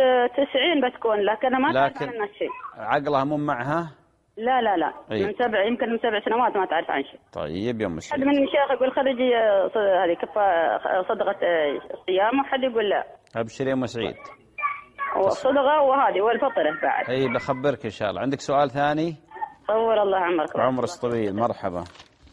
95 بتكون، لكن أنا ما تعرف عن الناس شيء. عقلها مو معها؟ لا لا لا. أي. من 7 يمكن من 7 سنوات ما تعرف عن شيء. طيب يا أم سعيد. حد من الشيخ يقول خرجي هذه صدقة الصيام، وحد يقول لا. أبشر يا أم سعيد. والصدقة وهذه والفطرة بعد. أي بخبرك إن شاء الله. عندك سؤال ثاني؟ طول الله عمرك. عمر طويل. مرحبا.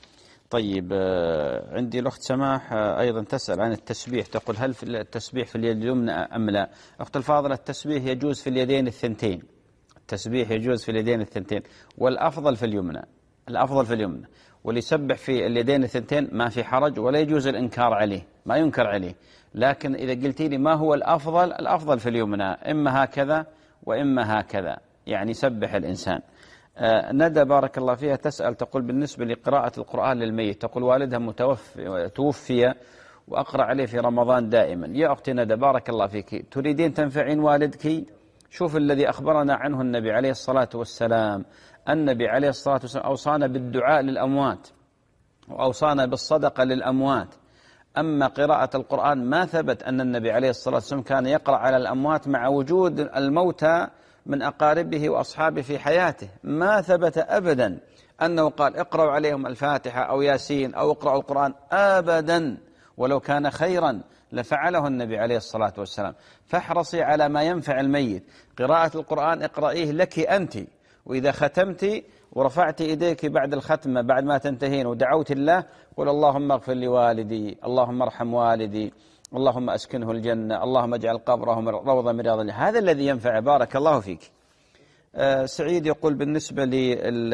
طيب عندي الأخت سماح أيضا تسأل عن التسبيح، تقول هل في التسبيح في اليد اليمنى أم لا؟ أخت الفاضلة التسبيح يجوز في اليدين الثنتين، التسبيح يجوز في اليدين الثنتين، والأفضل في اليمنى، الأفضل في اليمنى. واللي يسبح في اليدين الثنتين ما في حرج ولا يجوز الإنكار عليه، ما ينكر عليه. لكن إذا قلتي لي ما هو الأفضل، الأفضل في اليمنى، إما هكذا وإما هكذا، يعني يسبح الإنسان. ندى بارك الله فيها تسأل، تقول بالنسبة لقراءة القرآن للميت، تقول والدها توفي وأقرأ عليه في رمضان دائما. يا أختي ندى بارك الله فيك، تريدين تنفعين والدك؟ شوف الذي أخبرنا عنه النبي عليه الصلاة والسلام. النبي عليه الصلاة والسلام أوصانا بالدعاء للأموات وأوصانا بالصدقة للأموات. أما قراءة القرآن ما ثبت أن النبي عليه الصلاة والسلام كان يقرأ على الأموات مع وجود الموتى من أقاربه وأصحابه في حياته. ما ثبت أبدا أنه قال اقرأوا عليهم الفاتحة أو ياسين أو اقرأوا القرآن أبدا، ولو كان خيرا لفعله النبي عليه الصلاة والسلام. فاحرصي على ما ينفع الميت. قراءة القرآن اقرأيه لك أنت، وإذا ختمت ورفعت إيديك بعد الختمة بعد ما تنتهين ودعوت الله، قل اللهم اغفر لوالدي، اللهم ارحم والدي، اللهم أسكنه الجنة، اللهم اجعل قبره روضة من رياض الجنة. هذا الذي ينفع. بارك الله فيك. سعيد يقول بالنسبة لي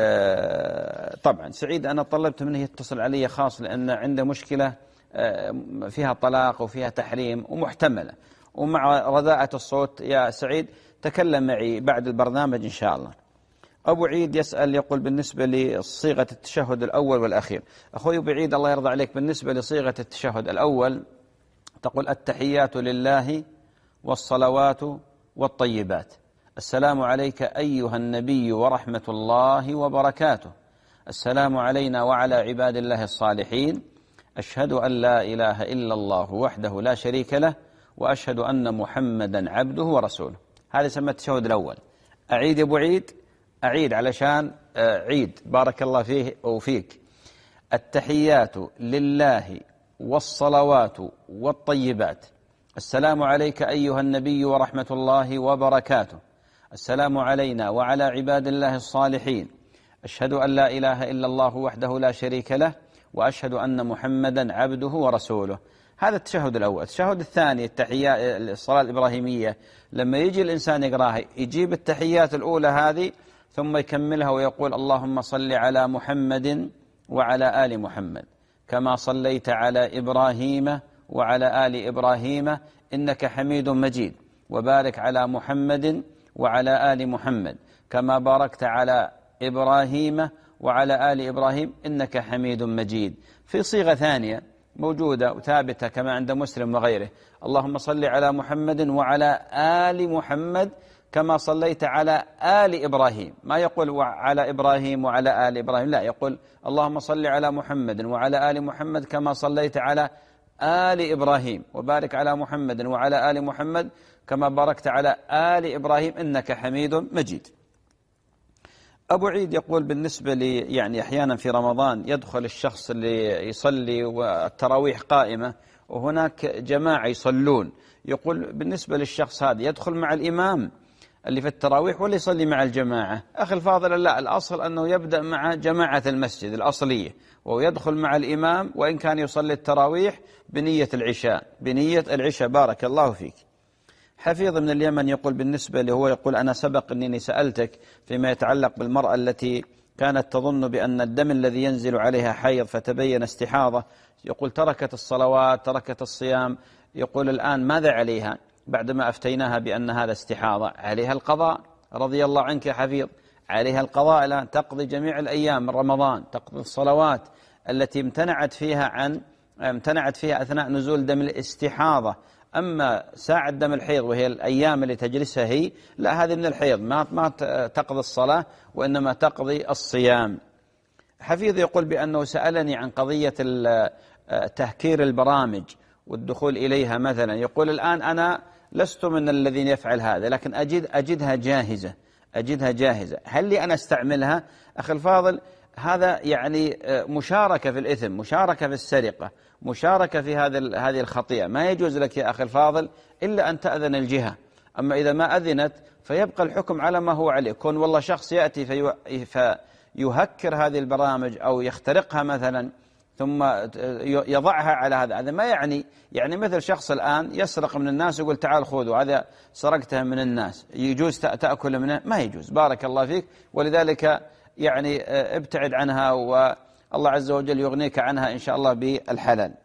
طبعا سعيد أنا طلبت منه يتصل علي خاص لأن عنده مشكلة فيها طلاق وفيها تحريم ومحتملة، ومع رداءة الصوت يا سعيد تكلم معي بعد البرنامج إن شاء الله. أبو عيد يسأل يقول بالنسبة لصيغة التشهد الأول والأخير. أخوي أبو عيد الله يرضى عليك، بالنسبة لصيغة التشهد الأول تقول التحيات لله والصلوات والطيبات، السلام عليك أيها النبي ورحمة الله وبركاته، السلام علينا وعلى عباد الله الصالحين، أشهد أن لا إله إلا الله وحده لا شريك له، وأشهد أن محمدا عبده ورسوله. هذا يسمى التشهد الأول. أعيد يا أبو عيد، أعيد علشان عيد. بارك الله فيه وفيك. التحيات لله والصلوات والطيبات، السلام عليك أيها النبي ورحمة الله وبركاته، السلام علينا وعلى عباد الله الصالحين، أشهد أن لا إله إلا الله وحده لا شريك له، وأشهد أن محمدا عبده ورسوله. هذا التشهد الأول. التشهد الثاني الصلاة الإبراهيمية، لما يجي الإنسان يقراها يجيب التحيات الأولى هذه ثم يكملها ويقول اللهم صل على محمد وعلى آل محمد كما صليت على إبراهيم وعلى آل إبراهيم إنك حميد مجيد، وبارك على محمد وعلى آل محمد كما باركت على إبراهيم وعلى آل إبراهيم إنك حميد مجيد. في صيغة ثانية موجودة وثابتة كما عند مسلم وغيره، اللهم صل على محمد وعلى آل محمد كما صليت على آل إبراهيم. ما يقول على إبراهيم وعلى آل إبراهيم، لا، يقول اللهم صل على محمد وعلى آل محمد كما صليت على آل إبراهيم، وبارك على محمد وعلى آل محمد كما باركت على آل إبراهيم إنك حميد مجيد. أبو عيد يقول بالنسبة لي يعني أحيانا في رمضان يدخل الشخص اللي يصلي والتراويح قائمة وهناك جماعة يصلون، يقول بالنسبة للشخص هذا يدخل مع الإمام اللي في التراويح ولا يصلي مع الجماعة؟ أخي الفاضل لا، الأصل أنه يبدأ مع جماعة المسجد الأصلية ويدخل مع الإمام وإن كان يصلي التراويح بنية العشاء، بنية العشاء. بارك الله فيك. حفيظ من اليمن يقول بالنسبة له، هو يقول أنا سبق أنني سألتك فيما يتعلق بالمرأة التي كانت تظن بأن الدم الذي ينزل عليها حيض فتبين استحاضة، يقول تركت الصلوات تركت الصيام، يقول الآن ماذا عليها بعدما أفتيناها بأن هذا استحاضة؟ عليها القضاء. رضي الله عنك يا حفيظ، عليها القضاء الآن، تقضي جميع الأيام من رمضان، تقضي الصلوات التي امتنعت فيها أثناء نزول دم الاستحاضة. أما ساعة دم الحيض وهي الأيام اللي تجلسها هي، لا، هذه من الحيض، ما تقضي الصلاة وإنما تقضي الصيام. حفيظ يقول بأنه سألني عن قضية تهكير البرامج والدخول إليها مثلا، يقول الآن أنا لست من الذين يفعل هذا، لكن أجدها جاهزة، هل لي أنا استعملها؟ أخي الفاضل، هذا يعني مشاركة في الإثم، مشاركة في السرقة، مشاركة في هذه الخطيئة. ما يجوز لك يا أخي الفاضل إلا أن تأذن الجهة. أما إذا ما أذنت فيبقى الحكم على ما هو عليه. كون والله شخص يأتي فيهكر هذه البرامج أو يخترقها مثلا ثم يضعها على هذا ما يعني مثل شخص الآن يسرق من الناس ويقول تعال خذوا هذا سرقتها من الناس، يجوز تأكل منه؟ ما يجوز. بارك الله فيك. ولذلك يعني ابتعد عنها والله عز وجل يغنيك عنها إن شاء الله بالحلال.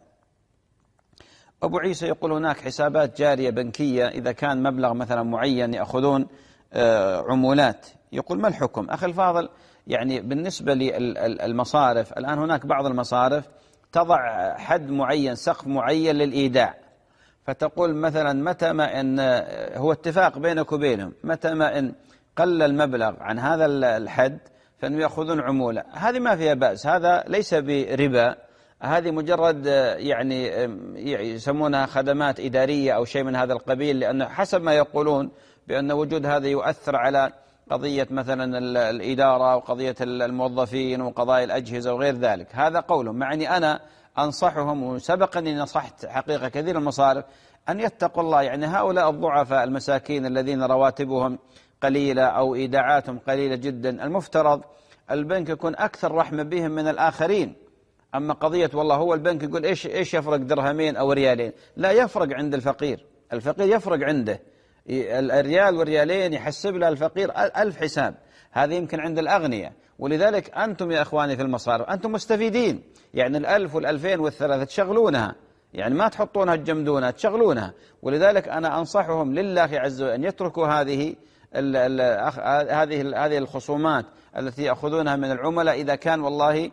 أبو عيسى يقول هناك حسابات جارية بنكية إذا كان مبلغ مثلا معين يأخذون عمولات، يقول ما الحكم؟ أخي الفاضل، يعني بالنسبة للمصارف الآن هناك بعض المصارف تضع حد معين، سقف معين للإيداع، فتقول مثلا متى ما إن هو اتفاق بينك وبينهم، متى ما إن قل المبلغ عن هذا الحد فإنهم يأخذون عمولة. هذه ما فيها بأس، هذا ليس بربا، هذه مجرد يعني يسمونها خدمات إدارية أو شيء من هذا القبيل، لأن حسب ما يقولون بأن وجود هذا يؤثر على قضية مثلا الإدارة وقضية الموظفين وقضايا الأجهزة وغير ذلك. هذا قولهم، مع أني أنا أنصحهم وسبق أني نصحت حقيقة كثير المصارف أن يتقوا الله. يعني هؤلاء الضعفاء المساكين الذين رواتبهم قليلة أو إيداعاتهم قليلة جدا، المفترض البنك يكون أكثر رحمة بهم من الآخرين. أما قضية والله هو البنك يقول إيش يفرق درهمين أو ريالين، لا يفرق عند الفقير يفرق عنده الريال والريالين، يحسب له الفقير 1000 حساب، هذا يمكن عند الأغنياء. ولذلك أنتم يا إخواني في المصارف أنتم مستفيدين، يعني 1000 وال2000 والثلاثة تشغلونها، يعني ما تحطونها تجمدونها، تشغلونها. ولذلك أنا أنصحهم لله عز وجل أن يتركوا هذه الخصومات التي يأخذونها من العملاء إذا كان والله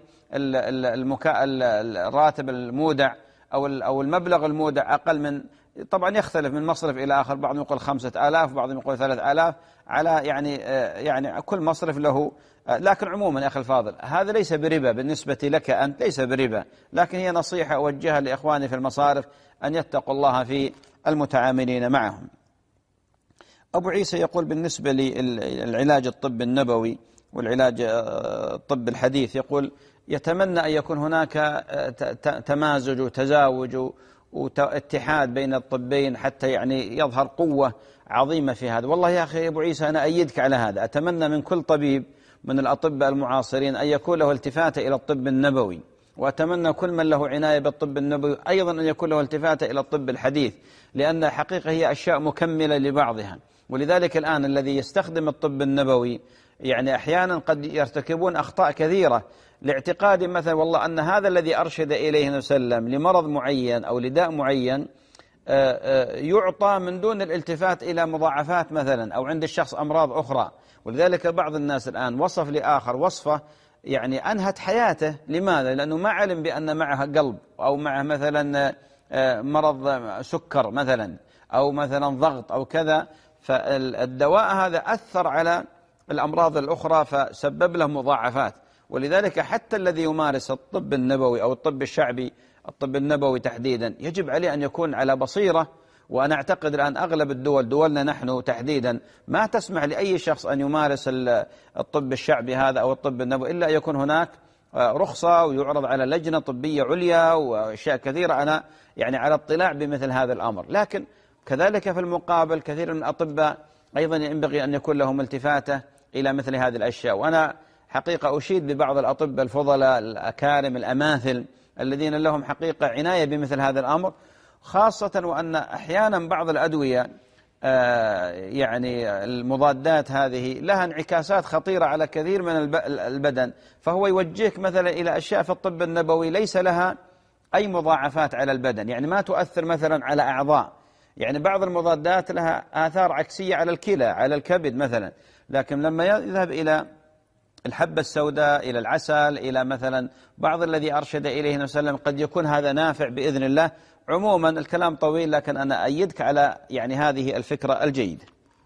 الراتب المودع أو المبلغ المودع أقل من، طبعا يختلف من مصرف إلى آخر، بعضهم يقول 5000 بعضهم يقول 3000 على يعني كل مصرف له. لكن عموما يا أخي الفاضل هذا ليس بربا بالنسبة لك أنت، ليس بربا، لكن هي نصيحة أوجهها لإخواني في المصارف أن يتقوا الله في المتعاملين معهم. أبو عيسى يقول بالنسبة للعلاج الطب النبوي والعلاج الطب الحديث، يقول يتمنى أن يكون هناك تمازج وتزاوج واتحاد بين الطبين حتى يعني يظهر قوة عظيمة في هذا. والله يا أخي أبو عيسى أنا أيدك على هذا، أتمنى من كل طبيب من الأطباء المعاصرين أن يكون له التفات إلى الطب النبوي، وأتمنى كل من له عناية بالطب النبوي أيضا أن يكون له التفات إلى الطب الحديث، لأن حقيقة هي أشياء مكملة لبعضها. ولذلك الآن الذي يستخدم الطب النبوي يعني أحيانا قد يرتكبون أخطاء كثيرة لاعتقاد مثلا والله أن هذا الذي أرشد إليه النبي صلى الله عليه وسلم لمرض معين أو لداء معين يعطى من دون الالتفات إلى مضاعفات مثلا، أو عند الشخص أمراض أخرى. ولذلك بعض الناس الآن وصف لآخر وصفة يعني أنهت حياته. لماذا؟ لأنه ما علم بأن معها قلب أو معه مثلا مرض سكر مثلا أو مثلا ضغط أو كذا، فالدواء هذا أثر على الأمراض الأخرى فسبب له مضاعفات. ولذلك حتى الذي يمارس الطب النبوي أو الطب الشعبي، الطب النبوي تحديدا، يجب عليه أن يكون على بصيرة. وأنا أعتقد الآن أغلب الدول، دولنا نحن تحديدا، ما تسمح لأي شخص أن يمارس الطب الشعبي هذا أو الطب النبوي إلا يكون هناك رخصة ويعرض على لجنة طبية عليا وأشياء كثيرة. أنا يعني على اطلاع بمثل هذا الأمر. لكن كذلك في المقابل كثير من الأطباء أيضا ينبغي أن يكون لهم التفاتة إلى مثل هذه الأشياء. وأنا حقيقة أشيد ببعض الأطباء الفضلاء الأكارم الأماثل الذين لهم حقيقة عناية بمثل هذا الأمر، خاصة وأن أحيانا بعض الأدوية يعني المضادات هذه لها انعكاسات خطيرة على كثير من البدن، فهو يوجهك مثلا إلى أشياء في الطب النبوي ليس لها أي مضاعفات على البدن، يعني ما تؤثر مثلا على أعضاء. يعني بعض المضادات لها آثار عكسية على الكلى، على الكبد مثلا، لكن لما يذهب إلى الحبة السوداء، إلى العسل، إلى مثلا بعض الذي أرشد إليه النبي صلى الله عليه وسلم، قد يكون هذا نافع بإذن الله. عموما الكلام طويل، لكن أنا أيدك على يعني هذه الفكرة الجيدة.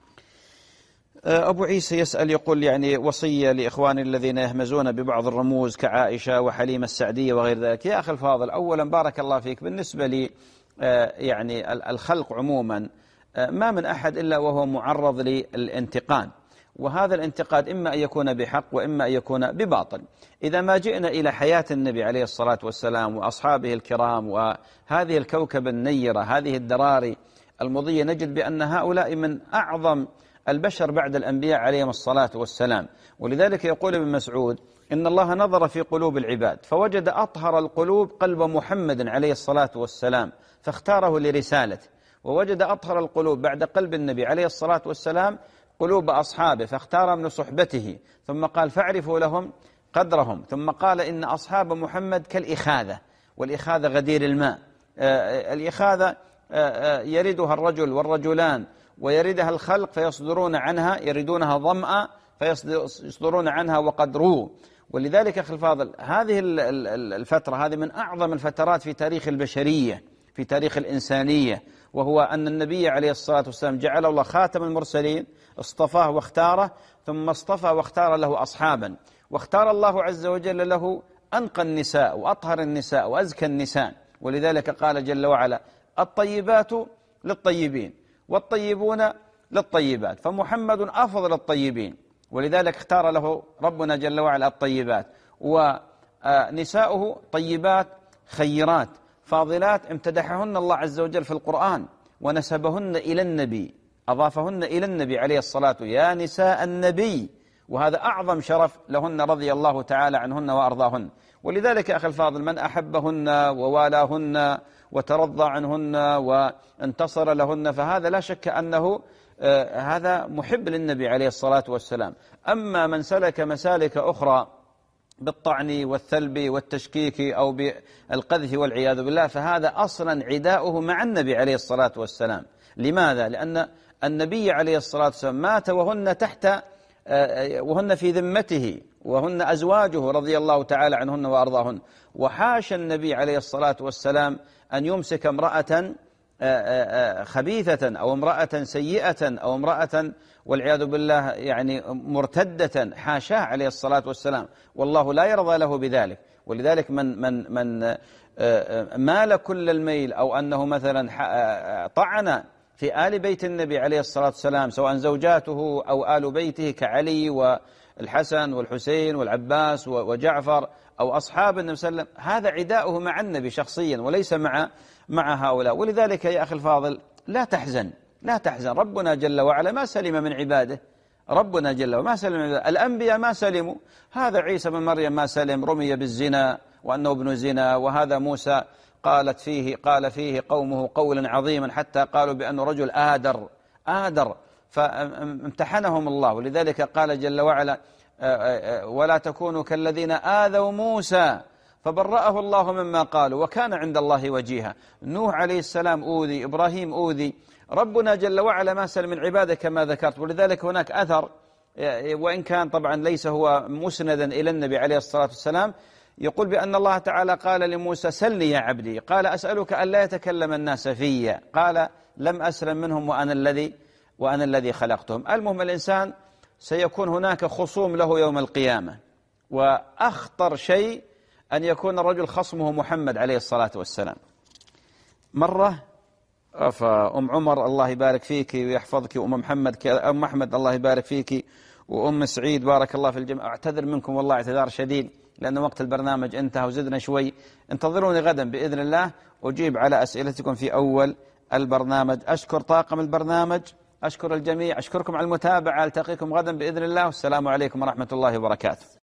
أبو عيسى يسأل يقول يعني وصية لإخواني الذين يهمزون ببعض الرموز كعائشة وحليمة السعدية وغير ذلك. يا أخي الفاضل، أولا بارك الله فيك، بالنسبة لي يعني الخلق عموما ما من أحد إلا وهو معرض للانتقاد، وهذا الانتقاد إما أن يكون بحق وإما أن يكون بباطل. إذا ما جئنا إلى حياة النبي عليه الصلاة والسلام وأصحابه الكرام وهذه الكوكب النيرة، هذه الدراري المضية، نجد بأن هؤلاء من أعظم البشر بعد الأنبياء عليهم الصلاة والسلام. ولذلك يقول ابن مسعود إن الله نظر في قلوب العباد فوجد أطهر القلوب قلب محمد عليه الصلاة والسلام فاختاره لرسالته، ووجد أطهر القلوب بعد قلب النبي عليه الصلاة والسلام قلوب أصحابه فاختار من صحبته، ثم قال فاعرفوا لهم قدرهم، ثم قال إن أصحاب محمد كالإخاذة، والإخاذة غدير الماء. الإخاذة يردها الرجل والرجلان ويردها الخلق فيصدرون عنها، يردونها ظمأ فيصدرون عنها وقد رووا. ولذلك أخي الفاضل هذه الفترة هذه من أعظم الفترات في تاريخ البشرية، في تاريخ الإنسانية، وهو أن النبي عليه الصلاة والسلام جعل الله خاتم المرسلين، اصطفاه واختاره، ثم اصطفى واختار له أصحابا، واختار الله عز وجل له أنقى النساء وأطهر النساء وأزكى النساء. ولذلك قال جل وعلا الطيبات للطيبين والطيبون للطيبات، فمحمد أفضل الطيبين، ولذلك اختار له ربنا جل وعلا الطيبات، ونساؤه طيبات خيرات فاضلات امتدحهن الله عز وجل في القرآن ونسبهن إلى النبي، أضافهن إلى النبي عليه الصلاة يا نساء النبي، وهذا أعظم شرف لهن رضي الله تعالى عنهن وأرضاهن. ولذلك أخي الفاضل من أحبهن ووالاهن وترضى عنهن وانتصر لهن فهذا لا شك أنه هذا محب للنبي عليه الصلاة والسلام. أما من سلك مسالك أخرى بالطعن والثلب والتشكيك أو بالقذف والعياذ بالله فهذا أصلا عداؤه مع النبي عليه الصلاة والسلام. لماذا؟ لأن النبي عليه الصلاة والسلام مات وهن وهن في ذمته وهن أزواجه رضي الله تعالى عنهن وأرضاهن، وحاش النبي عليه الصلاة والسلام أن يمسك امرأة خبيثة أو امرأة سيئة أو امرأة والعياذ بالله يعني مرتدة، حاشاه عليه الصلاة والسلام، والله لا يرضى له بذلك. ولذلك من مال كل الميل أو أنه مثلا طعن في آل بيت النبي عليه الصلاة والسلام سواء زوجاته أو آل بيته كعلي والحسن والحسين والعباس وجعفر أو أصحاب النبي صلى الله عليه وسلم، هذا عداؤه مع النبي شخصيا وليس مع هؤلاء. ولذلك يا أخي الفاضل لا تحزن، لا تحزن، ربنا جل وعلا ما سلم من عباده، ربنا جل وعلا ما سلم من عباده. الأنبياء ما سلموا، هذا عيسى بن مريم ما سلم، رمي بالزنا وأنه ابن زنا، وهذا موسى قال فيه قومه قولا عظيما حتى قالوا بأنه رجل آدر فامتحنهم الله. ولذلك قال جل وعلا ولا تكونوا كالذين آذوا موسى فبرأه الله مما قالوا وكان عند الله وجيها. نوح عليه السلام أوذي، إبراهيم أوذي، ربنا جل وعلا ما سلم من عباده كما ذكرت. ولذلك هناك أثر وإن كان طبعا ليس هو مسندا إلى النبي عليه الصلاة والسلام، يقول بأن الله تعالى قال لموسى سلني يا عبدي، قال أسألك أن لا يتكلم الناس في، قال لم أسلم منهم وأنا الذي خلقتهم. المهم الإنسان سيكون هناك خصوم له يوم القيامة، وأخطر شيء أن يكون الرجل خصمه محمد عليه الصلاة والسلام. مرة فأم عمر الله يبارك فيك ويحفظك، وأم محمد أم أحمد الله يبارك فيك، وأم سعيد بارك الله في الجميع، أعتذر منكم والله اعتذار شديد لأن وقت البرنامج انتهى وزدنا شوي. انتظروني غدا بإذن الله أجيب على أسئلتكم في أول البرنامج. أشكر طاقم البرنامج أشكر الجميع، أشكركم على المتابعة، ألتقيكم غدا بإذن الله، والسلام عليكم ورحمة الله وبركاته.